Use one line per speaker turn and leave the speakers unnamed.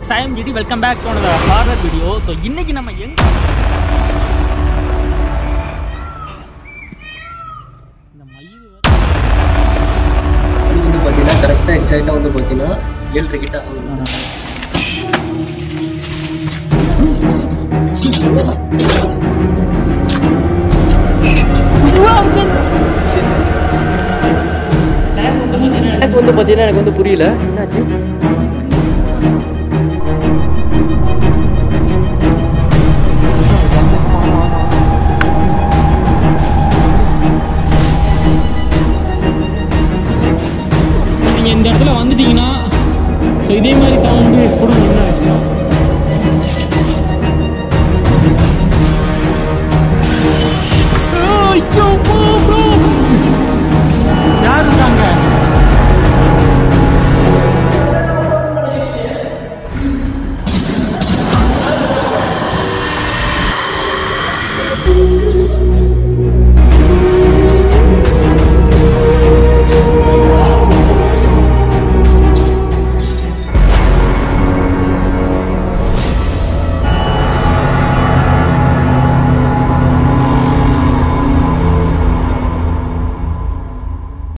சாயம் GT welcome back to another horror video. So இன்னைக்கு நம்ம எங்க இந்த மயில்
வந்து பார்த்தீங்கன்னா கரெக்டாக எக்ஸாக்டாக வந்து பார்த்தீங்கன்னா 7:30 கிட்ட எனக்கு வந்து பார்த்தீங்கன்னா எனக்கு வந்து புரியல என்னாச்சு.